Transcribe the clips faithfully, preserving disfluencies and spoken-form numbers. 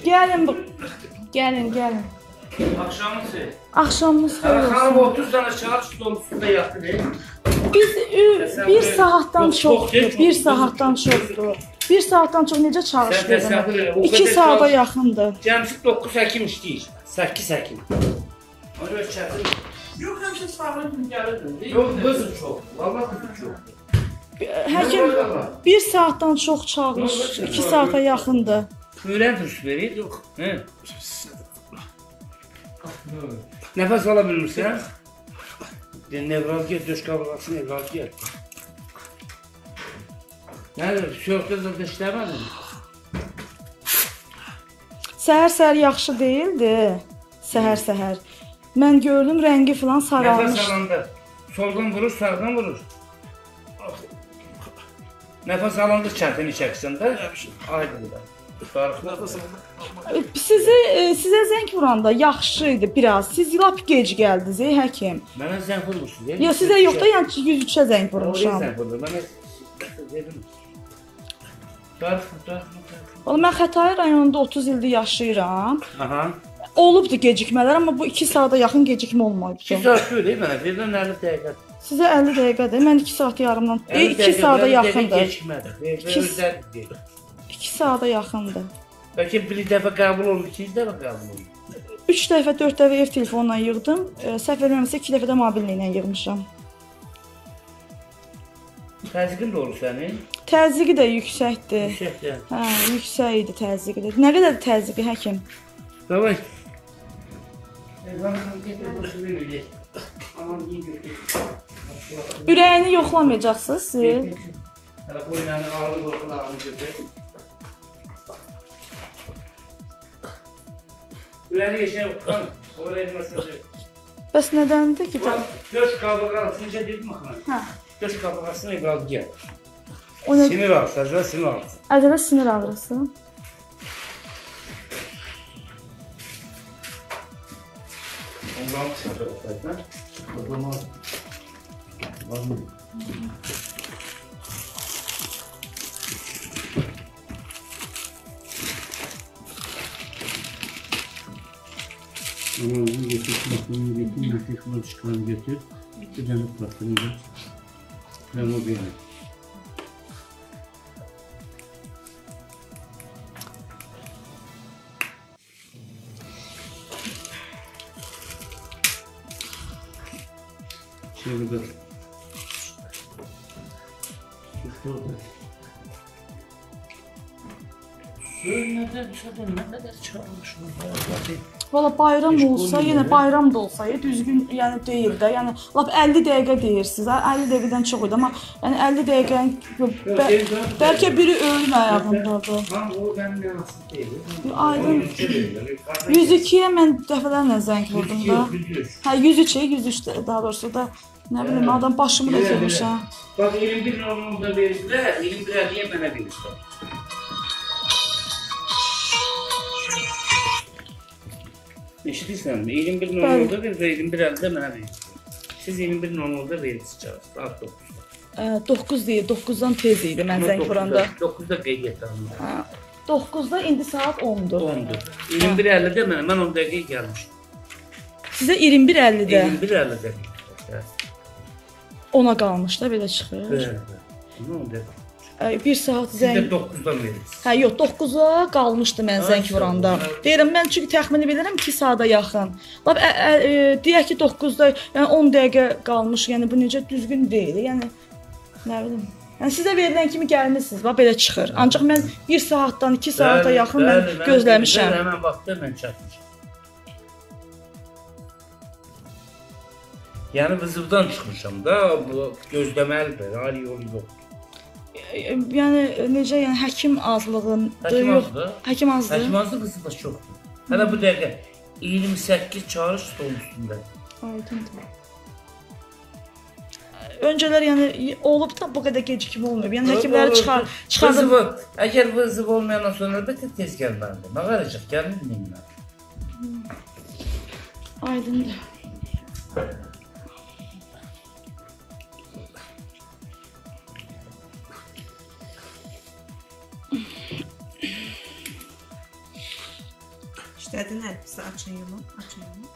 Gəlin, gəlin, gəlin. Axşamı xeyir. Axşamınız xeyir olsun. Xanım otuz dənə kağıt stol üstündə yatdı deyil. Biz bir saatdan çoxdur, bir saatdan çoxdur. Bir saatdan çox necə çalışdınız? İki saata yaxındır. Cəmsi doqquz həkim işləyir. Səkkiz həkim. Ona çətin. Yox, həmişə sağlam gün gəlirdim. Yox, qızım çox. Valla qızım çox. Həkim bir saatdan çox çalış, iki saata yaxındır. Öyrən düz verir, yox. Nəfəs ala bilmirsən? Nevralgiya, döş qaburğası nevralgiya. Nədir, sörtdə də işləmədin? Səhər-səhər yaxşı deyildi. Səhər-səhər. Mən gördüm, rəngi falan saralmış. Nəfəs alanda soldan vurur, sağdan vurur. Nəfəs alanda çətini çəksəndə aydındır. Sizi, sizə zəng vuranda yaxşı idi biraz. Siz lap gec gəldiniz, ey həkim. Mənə zəng vurmuşsunuz. Yox, sizə yox da, yəni yüz üçə zəng vurmuşam. Oraya zəng vurmuşam. Mənə dedim. Darıxma, darıxma, darıxma. Valla mən Xətai rayonunda otuz ildir yaşayıram. Aha. Olubdu gecikmələr, amma bu iki saata yaxın gecikmə olmayıb. iki saat deyil, mənə verilən əlli dəqiqədir. Sizə əlli dəqiqədir, mən iki saat yarımdan, iki saata yaxındır. Gecikmədir. iki saata yaxındır. Bəlkə bir dəfə qəbul olundu, ikinci dəfə qəbul olundu. üç dəfə, dörd dəfə ev telefonla yığdım. Səhv verməmsə iki dəfə də mobillə ilə yığmışam. Təzyiqin də olur sənin? Təzyiqi də yüksəkdir. Yüksəkdir. Hə, yüksək idi təzyiqi də. Nə qədər təzyiqi həkim? Davay. Eyvallah, getmə verir. Aman iyi götür. Ürəyini yoxlamayacaqsınız siz? Hələ bu ilə ağırlı qorxun ağırlı götür. Ürəyini yeşəyə yoxdan, o verməsin. Bəs nədəndir ki? Döş qaburğası, necə dedim axına? Hə. Döş qaburğasını evralgiya. O nə? Sinir ağrısı, əzələ sinir ağrısı. Əzələ sinir ağrısı. Ondan çıxacaq oxlaydan. O zaman... Var mı? Ama bunu getir, bunu getir, nefis bunu çıkan getir. Bir tane platını da. Ben o bir yana. Şimdi de. Şurada. Sönmeden, zaten ne kadar çalışmış. Valla bayram olsa, yenə bayram da olsa, düzgün yəni deyil də. Yəni lap əlli dəqiqə deyirsiniz. əlli dəqiqədən çox idi, amma yəni əlli dəqiqənin bəlkə biri ölüm ayağındadır. Ha, o mənim yanasım deyil. Aydın. yüz ikiyə mən dəfələrlə zəng vurdum da. Hə, yüz üçə, yüz üç daha doğrusu da. Nə bilim, adam başımı da itirmişəm. Bax, iyirmi bir nolda verdilər, iyirmi bir əlliyə mənə verirlər. Eşidirsən mi? iyirmi bir nolda verir, iyirmi bir əllidə mənə verir. Siz iyirmi bir nolda verirsiniz, saat doqquzda. doqquz deyil, doqquzdan tez idi mən zəng vuranda. doqquzda qeyd edirəm. doqquzda indi saat ondur. ondur. iyirmi bir əllidə mənə, mən on dəqiqə gəlmişdim. Sizə iyirmi bir əllidə? iyirmi bir əllidə. Ona qalmış da, belə çıxır. Bir saat zəng... Siz də doqquzdan verirsiniz. Hə, yox, doqquza qalmışdı mən zəng vuranda. Deyirəm, mən çünki təxmini bilirəm iki saata yaxın. Lap, deyək ki, doqquzda, yəni on dəqiqə qalmış, yəni bu necə düzgün deyil, yəni, nə bilim. Yəni, sizə verilən kimi gəlmişsiniz, bax, belə çıxır. Ancaq mən bir saatdan iki saata yaxın mən gözləmişəm. Həmən vaxtda mən çatmışam. Yəni, vızıvdan çıxmışam da, gözləməlidir, hali yolu yoxdur. Yəni, necə, yəni, həkim azlığın... Həkim azdır? Həkim azdır. Həkim azdır, qızı da çoxdur. Hələ bu dəqiqə iyirmi səkkiz çağırış stol üstündə. Aydındır. Öncələr, yəni, olub da bu qədər gecikmə olmuyor. Yəni, həkimləri çıxardım. Əgər vızıv olmayandan sonra əlbəttə tez gəlməlidir. Mağaracaq, gəlməyim mən. Aydındır. İşlədin əlbisi açın yumum, açın yumum.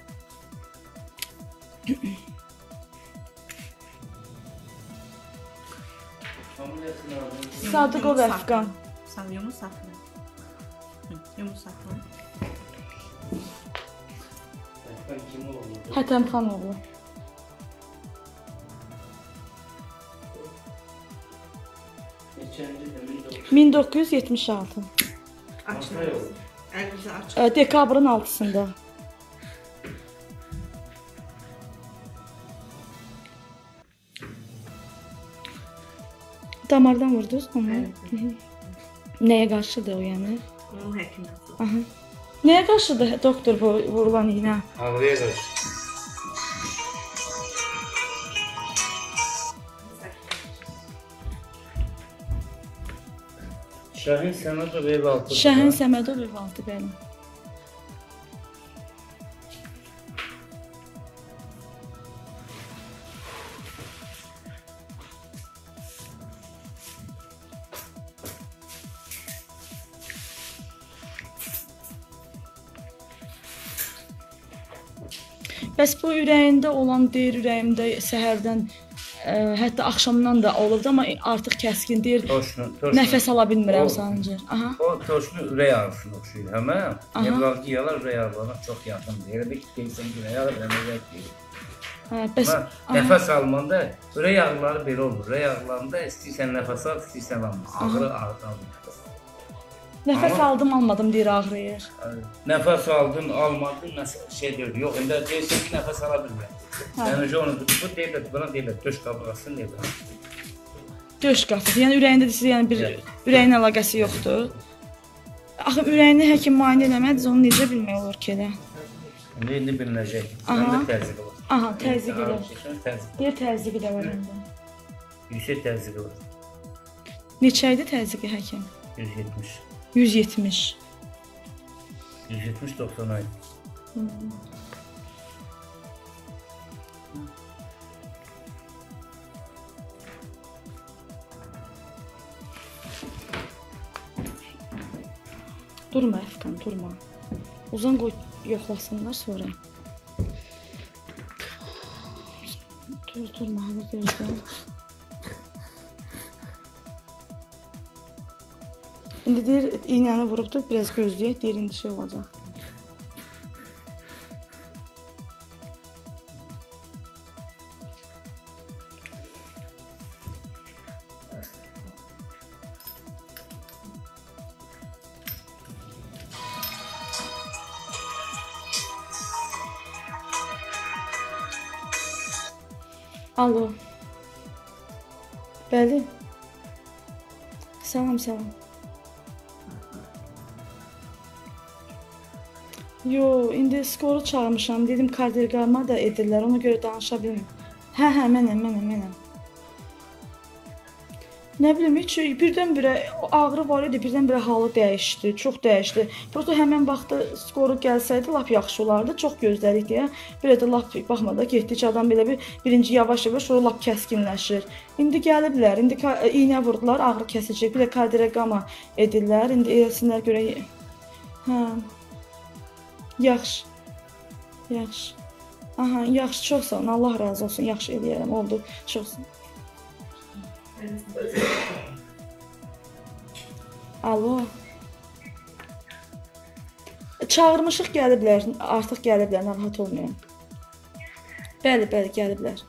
Sadıqov Əfqan. Sən yumu saxla. Yumu saxla. Hətəm xanoğlu. min doqquz yüz yetmiş altı. Açın. Əlinizi açın. Dekabrın altısında. Damardan vurdunuz onu? Nəyə qarşıdır o yəni? Onun həkimdən sonra. Aha. Nəyə qarşıdır doktor bu vurulan iğnə? Ağrıya qarşı. Şahin Səmədov ev altı. Şahin Səmədov ev altı, bəli. Bəs bu ürəyində olan deyir, ürəyimdə səhərdən, ə, hətta axşamdan da olurdu, amma artıq kəskin deyir. Toşnu, toşnu. Nəfəs ala bilmirəm sancır. Aha. O toşnu ürək ağrısına oxşuyur, həmən. Nevralgi yağlar ürək ağrılarına çox yaxındır. Elə bir ki, deyirsən ki, ürək ağrı, ürək deyir. Hə, bəs nəfəs almanda ürək ağrıları belə olur. Ürək ağrılarında istəyirsən nəfəs al, istəyirsən alma. Ağrı ağrıdan. Nəfəs aldım, almadım deyir, ağrıyır. Nəfəs aldın, almadın, şey deyir. Yox, indi deyirsən ki, nəfəs ala bilmirəm. Yəni onu bu deyirlər, buna deyirlər, döş qabırğasını deyirlər. Döş qabırğası. Yəni ürəyində deyirsən, yəni bir ürəyin əlaqəsi yoxdur. Axı ürəyini həkim müayinə eləmədi, onu necə bilmək olur ki elə? İndi indi bilinəcək. Səndə təzyiq var. Aha, təzyiq elə. Deyir təzyiq elə var indi. Yüksək təzyiq var. Neçə idi təzyiqi həkim? yüz yetmiş. yüz yetmiş. yüz yetmiş doxsan ay. Hmm. Durma Əfqan, durma. Uzan qoy, yoxlasınlar sonra. Dur, durma, hələ gözlə. İndi deyir, iğnəni vurubdur, biraz gözləyək, deyir, indi şey olacaq. Alo. Bəli. Salam, salam. Yo, indi skoru çağırmışam. Dedim kardioqama da edirlər. Ona görə danışa bilmirəm. Hə, hə, mənəm, mənəm, mənəm. Nə bilim, heç birdən-birə ağrı var idi, birdən-birə halı dəyişdi, çox dəyişdi. Prosta həmin vaxtda skoru gəlsəydi lap yaxşı olardı. Çox gözlədik deyə. Belə də lap baxmada getdikcə adam belə bir birinci yavaş-yavaş sonra lap kəskinləşir. İndi gəliblər, indi iynə vurdular, ağrı kəsici, bir də kardioqama edirlər. İndi eləsinlər görə. Hə. Yaxşı. Yaxşı. Aha, yaxşı, çox sağ olun. Allah razı olsun. Yaxşı eləyərəm. Oldu. Çox sağ olun. Alo. Çağırmışıq, gəliblər. Artıq gəliblər, narahat olmayın. Bəli, bəli, gəliblər.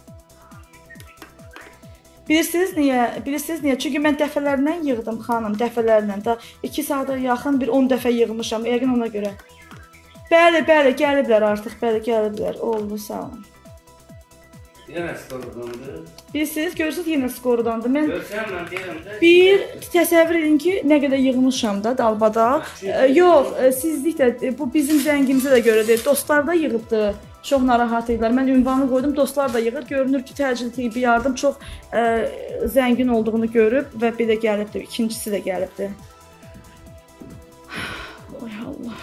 Bilirsiniz niyə? Bilirsiniz niyə? Çünki mən dəfələrlə yığdım xanım, dəfələrlə. Da iki saata yaxın bir on dəfə yığmışam. Yəqin ona görə. Bəli, bəli, gəliblər artıq. Bəli, gəliblər. Oldu, sağ olun. Yenə skorudandır. Bilirsiniz, görürsünüz yenə skorudandır. Mən Görsən mən deyirəm də. Bir təsəvvür edin ki, nə qədər yığmışam da dalbada. E, yox, e, sizlik də bu bizim zəngimizə də görə deyil. Dostlar da yığıbdı. Çox narahat idilər. Mən ünvanı qoydum, dostlar da yığır. Görünür ki, təcili tibbi yardım çox e, zəngin olduğunu görüb və bir də gəlibdi. İkincisi də gəlibdi. Ay Allah.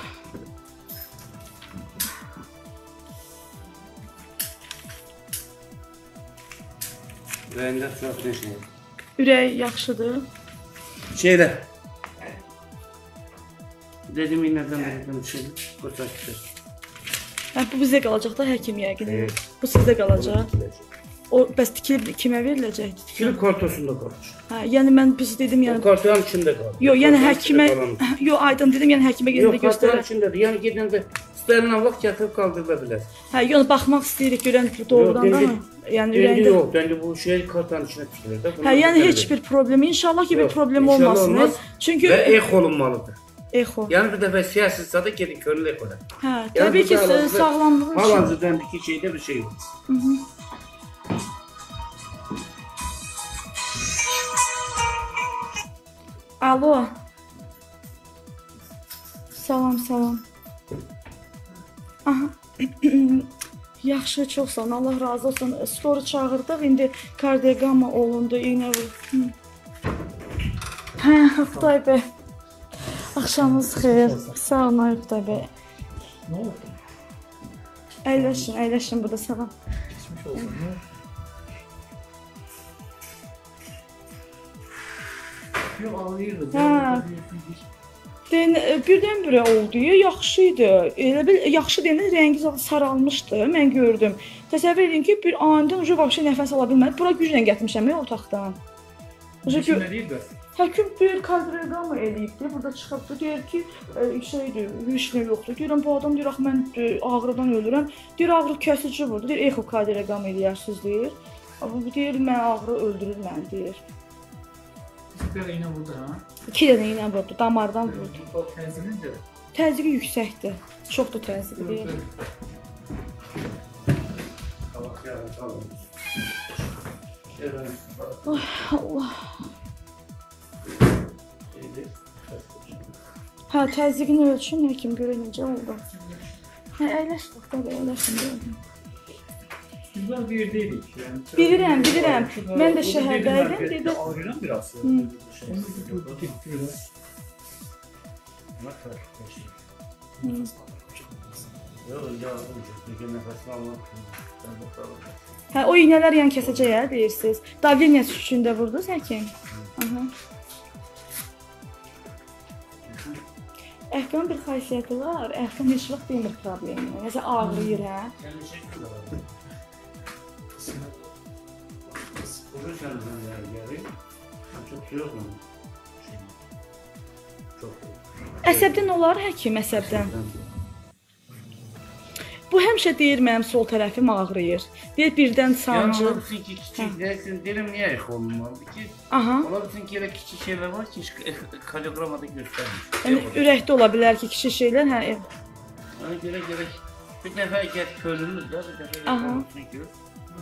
Ürəyində çox şey. Ürək yaxşıdır. Şeylə. Dedim iğnədən dedim şey, qoçaq kişi. Hə, bu bizə qalacaq da həkim yəqin. Bu sizdə qalacaq. O bəs tikilib kimə veriləcəkdir? Tikilib kartosunda qalır. Hə, yəni mən biz dedim yəni. O kartonun içində qalır. Yox, yəni həkimə, yox aydın dedim, yəni həkimə gedəndə göstərər. Yox, kartonun içindədir. Yəni gedəndə istənilən vaxt gətirib qaldırıla bilər. Hə, yəni baxmaq istəyirik görən doğrudan da mı? Yəni ürəyində yox, döndü bu şey kartonun içinə tikilir də. Hə, yəni heç bir problem, inşallah ki bir problem olmasın. Çünki və ex olunmalıdır. Exo. Yəni bir dəfə siyasətsə də gedin körlü ex olar. Hə, təbii ki sağlamlığı üçün. Hal-hazırdakı şeydə bir şey yox. Mhm. Alo. Salam, salam. Aha. Yaxşı, çox sağ olun. Allah razı olsun. Skoru çağırdıq. İndi kardioqamma olundu, iynə vurdu. Hə, Oqtay bəy. Axşamınız xeyir. Sağ olun, Oqtay bəy. Nə oldu? Əyləşin, əyləşin burada. Salam. Keçmiş olsun. Yox, ağlayırdı. Hə. Deyən, birdən-birə oldu, yaxşı idi. Elə bil, yaxşı deyəndə rəngi saralmışdı, mən gördüm. Təsəvvür edin ki, bir anidən ucu vəbşə nəfəs ala bilmədi. Bura güclə gətirmişəm ya otaqdan. Ucu nə deyir bəs? Həkim bir kardioqamma eləyibdi, burada çıxıbdı, deyir ki, şeydir, heç nə yoxdur. Deyirəm, bu adam deyir, axı mən ağrıdan ölürəm. Deyir, ağrı kəsici burada, deyir, ex kardioqamma eləyərsiniz, deyir. Bu deyir, mən ağrı öldürür məni, deyir. Bir iynə vurdu, ha? İki dənə iynə vurdu, damardan vurdu. O təzyiqi necə? Təzyiqi yüksəkdir. Çox da təzyiqi deyil. Oh, Allah. Hə, təzyiqini ölçün, həkim görək necə oldu. Hə, əyləşdik, tabii, əyləşdim. Bizlər bir deyilik. Bilirəm, bilirəm. Mən də şəhərdəydim, dedim. Ağrıram biraz. Hə, o iynələr yan kəsəcək, hə, deyirsiniz. Davleniya üçündə vurdunuz, həkim. Aha. Əhqan bir xasiyyəti var. Əhqan heç vaxt demir problemi. Nəsə ağrıyır, hə? Əsəbdən olar həkim, əsəbdən. Bu həmişə deyir mənim sol tərəfim ağrıyır. Deyir birdən sancı. Yəni ola bilsin ki, kiçik deyəsin, deyirəm niyə ex olunmalıdır ki? Aha. Ola bilsin ki, elə kiçik şeylər var ki, kardioqramada göstərmir. Yəni ürəkdə ola bilər ki, kiçik şeylər, hə. Ona görə gərək bir dəfə gəl görünür də, bir dəfə olsun ki.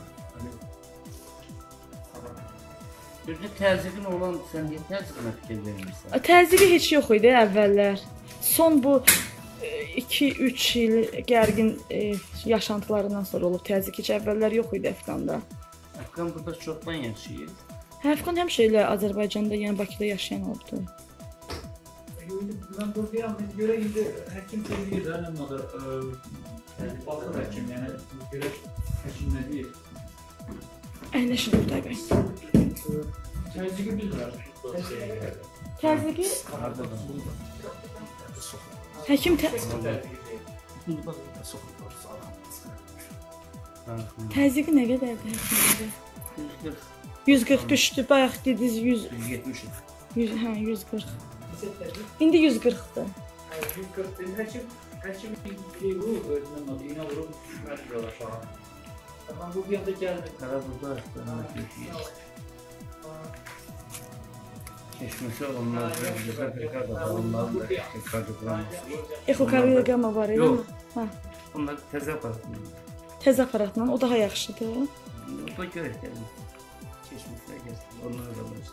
Düzdür, təzyiqin olan sən niyə təzyiqinə fikir vermirsən? Təzyiqi heç yox idi əvvəllər. Son bu iki üç il gərgin e, yaşantılarından sonra olub təzyiq. Heç əvvəllər yox idi Əfqanda. Əfqan burada çoxdan yaşayır. Hə, Əfqan həmişə elə Azərbaycanda, yəni Bakıda yaşayan olubdu. Mən buradayam, görə indi həkim deyir də, nə da baxır həkim, yəni görə həkim nə deyir? Əyləşin Oqtay bəy. Təzyiqi bilmirəm. Təzyiqi? Həkim tə... Təzyiqi nə qədərdir həkimdə? yüz qırx. yüz qırx düşdü, bayaq dediniz yüz... yüz yetmiş. Hə, yüz qırx. İndi yüz qırxdır. yüz qırx deyil, həkim, həkim bir vurub, özündən o iynə vurub, düşməz yola aşağı. Mən bu bir anda gəldim. Hələ burada əfqanlar keçməsi onlar da bir qədər onların da kardioqramması. Ekokardioqramma var, elə mi? Hə. Onlar təzə aparatla. Təzə aparatla, o daha yaxşıdır. O da görək gəlir. Keçməsə gəlsin, onlar da var.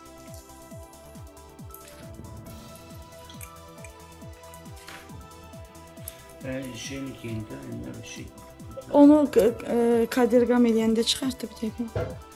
Şeyini geyində, yəni şey. Onu kardioqram eləyəndə çıxartdı bir təqə.